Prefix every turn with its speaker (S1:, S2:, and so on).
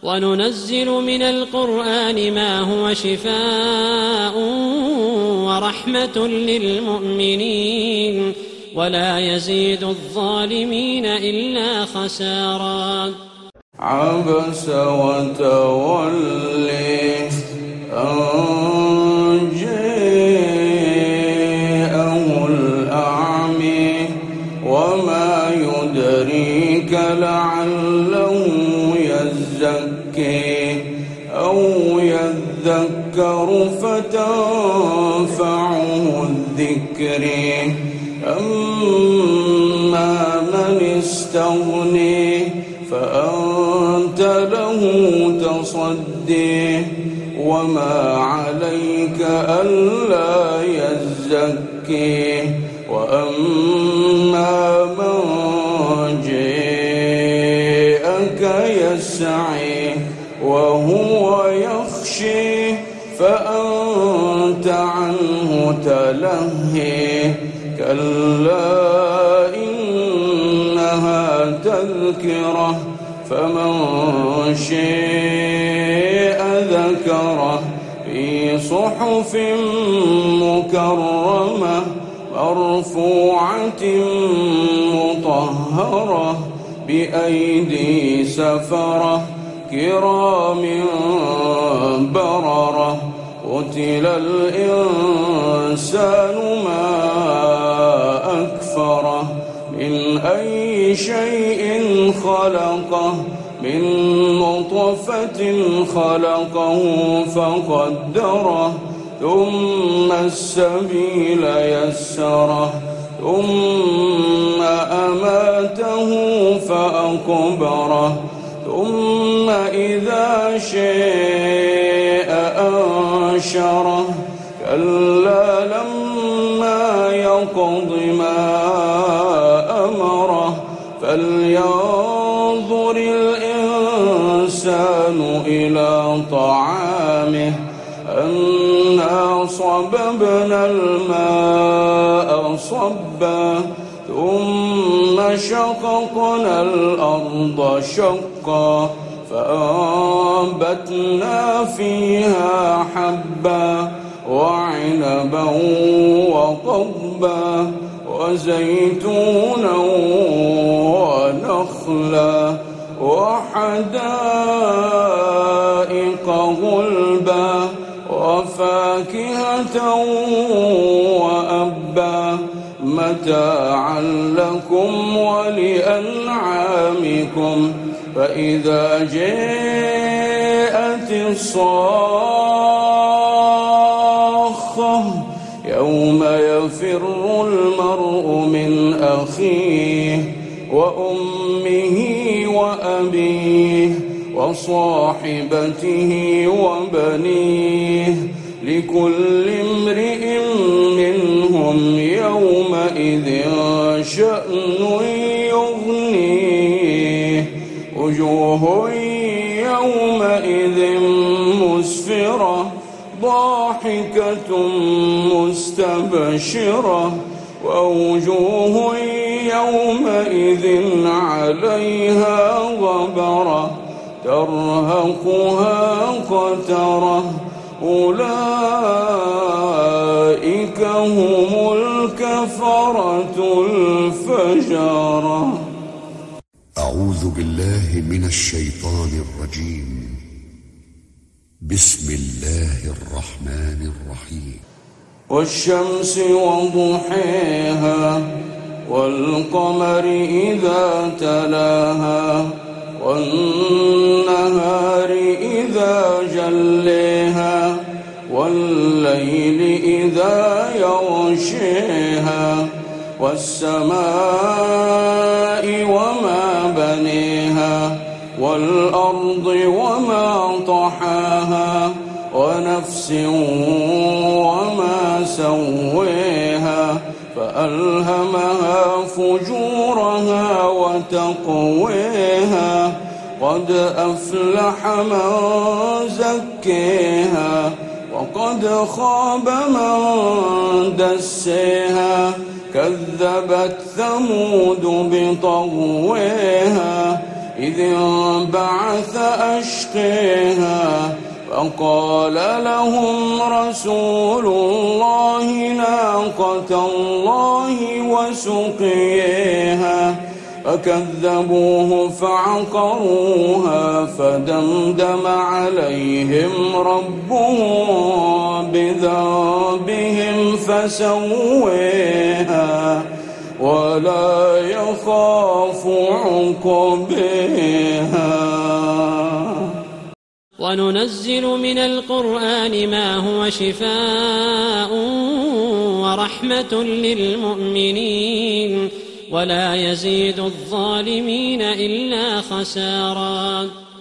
S1: وننزل من القرآن ما هو شفاء ورحمة للمؤمنين ولا يزيد الظالمين إلا خسارا.
S2: عبس وتولي أن جاءه الأعمى وما يدريك لعله يزكي أو يذكر فتنفعه الذكر أما من استغني فأنت له تصدي وما عليك ألا يزكي وأما من جاءك يسعي وهو يخشي فأنت عنه تلهي كلا إنها تذكرة فمن شاء ذكره في صحف مكرمة مرفوعة مطهرة بأيدي سفرة كرام بررة قتل الإنسان ما أكفره من أي شيء خلقه من نطفة خلقه فقدره ثم السبيل يسره ثم أماته فأقبره ثم إذا شاء أنشره كلا لما يقض ما أمره فلينظر الإنسان إلى طعامه أنا صببنا الماء صبا ثم شققنا الأرض شقا فأنبتنا فيها حبا وعنبا وقضبا وزيتونا ونخلا وحدائق غلبا وفاكهة وأبا متاعا لكم ولأنعامكم فإذا جاءت الصاخة يوم يفر المرء من أخيه وأمه وأبيه وصاحبته وبنيه لكل امرئ منهم يومئذ شأن يغنيه وجوه يومئذ مسفرة ضاحكة مستبشرة ووجوه يومئذ عليها غبرة ترهقها قترة أولئك هم الكفرة الفجرة.
S3: أعوذ بالله من الشيطان الرجيم. بسم الله الرحمن الرحيم.
S2: والشمس وضحيها والقمر إذا تلاها والنهار إذا جليها والليل إذا يغشيها والسماء وما بنيها والأرض وما طحاها ونفس وما سويها فألهمها فجورها وتقويها قد أفلح من زكيها وقد خاب من دسيها كذبت ثمود بطغويها إذ انبعث أشقيها فقال لهم رسول الله ناقة الله وسقيها فكذبوه فعقروها فدمدم عليهم ربهم بذنبهم فسويها ولا يخاف عقباها.
S1: وننزل من القرآن ما هو شفاء ورحمة للمؤمنين ولا يزيد الظالمين إلا خسارا.